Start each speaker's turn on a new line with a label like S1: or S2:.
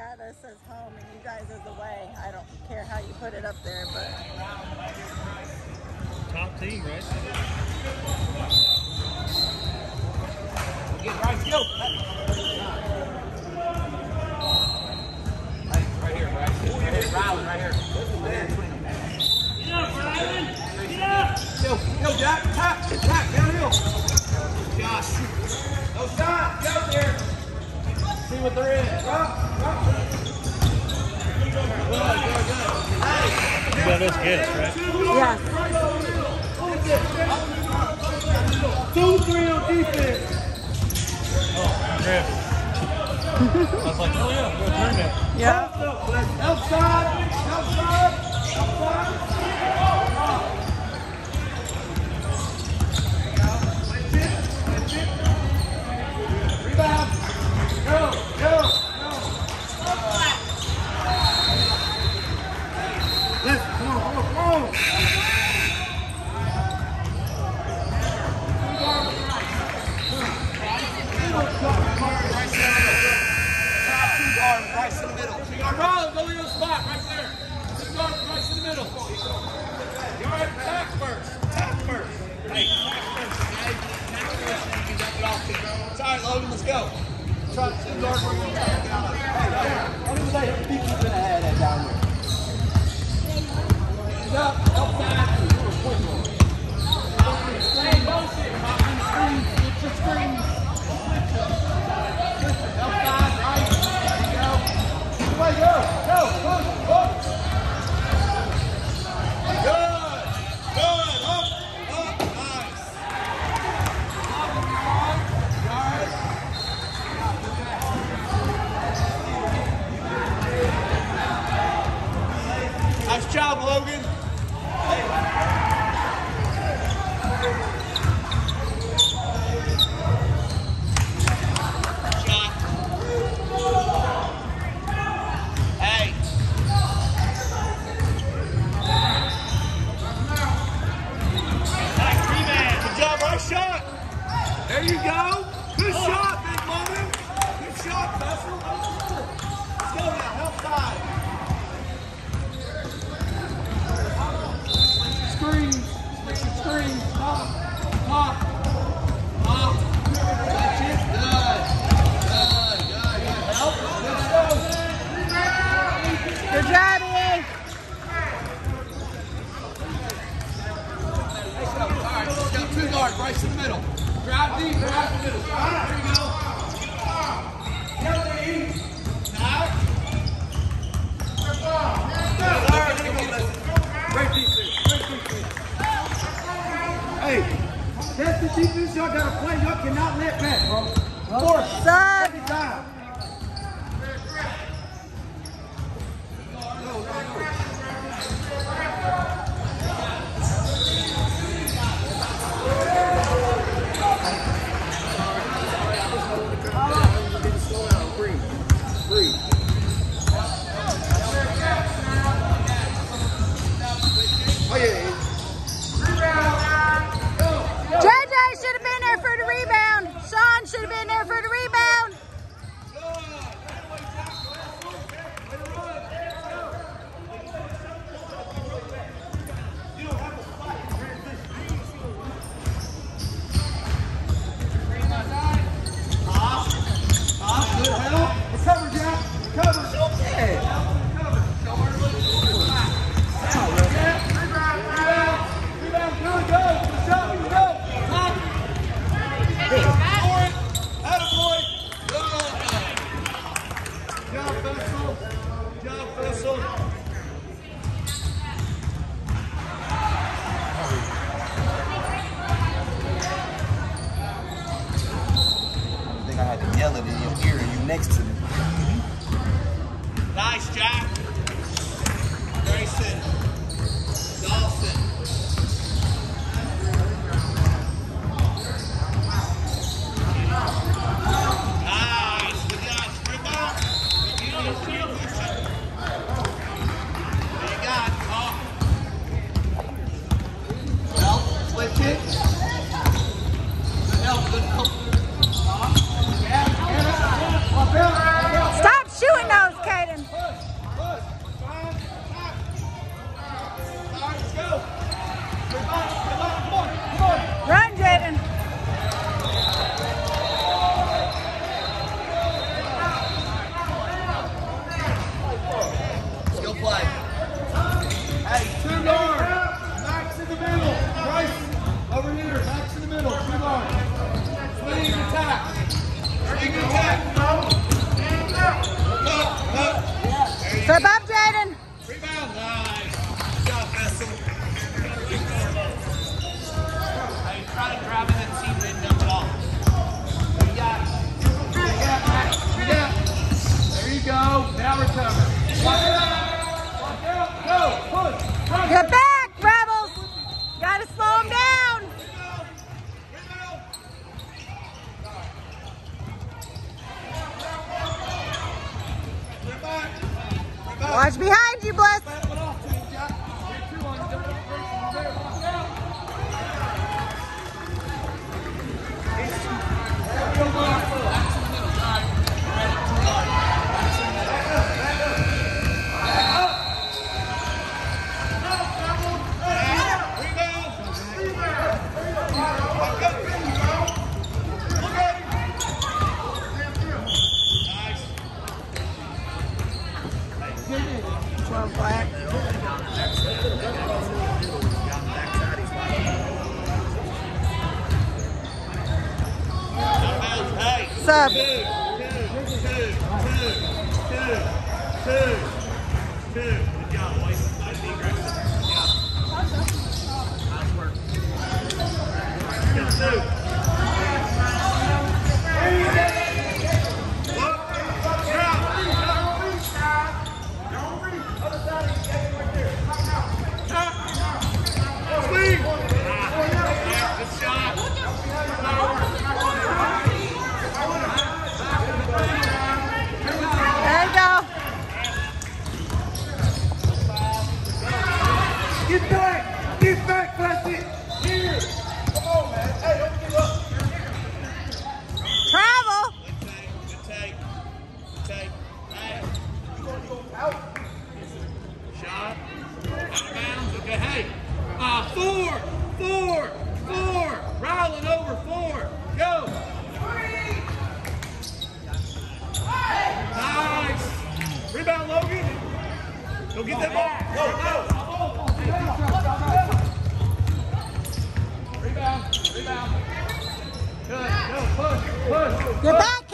S1: had us as home and you guys as away. I don't care how you put it up there, but
S2: top team, right?
S3: Get right, go. Right here, right here. Rylan, right here.
S2: Get up, Rylan! Get up!
S3: Yo, Jack, tap, downhill. Josh, no shot, get up there. See what they're in. Drop. Good. Hey.
S2: You got us gets, right?
S1: yes.
S3: 2-3 on defense.
S2: Oh, crap. I was like, oh yeah, we'll turn that.
S1: Yeah.
S3: Outside. Rebound. Go. Let's come on. Right in the middle. Rollin, go to your spot right there. Right in the middle. You're right. Tack first. Hey, tack first. Okay? Tack first, and you dump it off. It's all right, Logan. Let's go. Try to guard where you're going down. What do they think you're going to have that down there? Hands up. Outside. Screen. Motion. Get your screens. Outside. Right. Go. Good. Up. Nice. Nice job, Logan. Shot. There you go. Good shot, big Logan. Good shot, Vessel. Let's go now. Help side. Switch your screens. Pop. That's it. Good. Help.
S1: Good job, E.
S3: Two guards, right in the middle. Drive deep, drive in the middle. There you go. Now. Great defense. Hey, that's the defense y'all got to play. Y'all cannot let back, bro. Force.
S1: Side.
S3: Every time.
S1: JJ should have been there for the rebound. Sean should have been there for the rebound.
S3: Good help. Cover, Jack. Cover. Okay. Next to me. Nice, Jack. Grayson. Dawson. Nice. Good job. Strip out. There you got it. Help. Switch it. Good help.
S1: Stop shooting those, Katie. Watch behind you, Bliss. Sub.
S3: Two. Good job, boys. Nice be aggressive. Yeah. Nice work. Good, two. Look. Drop. Swing. Yeah, good shot.
S1: There you go.
S3: Get back, Blessed. Here. Come on, man. Hey, don't give up.
S1: Travel.
S3: Good take. Hey. Shot. Out of bounds. Okay, hey. 4. Rolling over 4. Go. Nice. Rebound, Logan. Go get that ball. Go. Rebound. Good. Go. Push.
S1: Get back.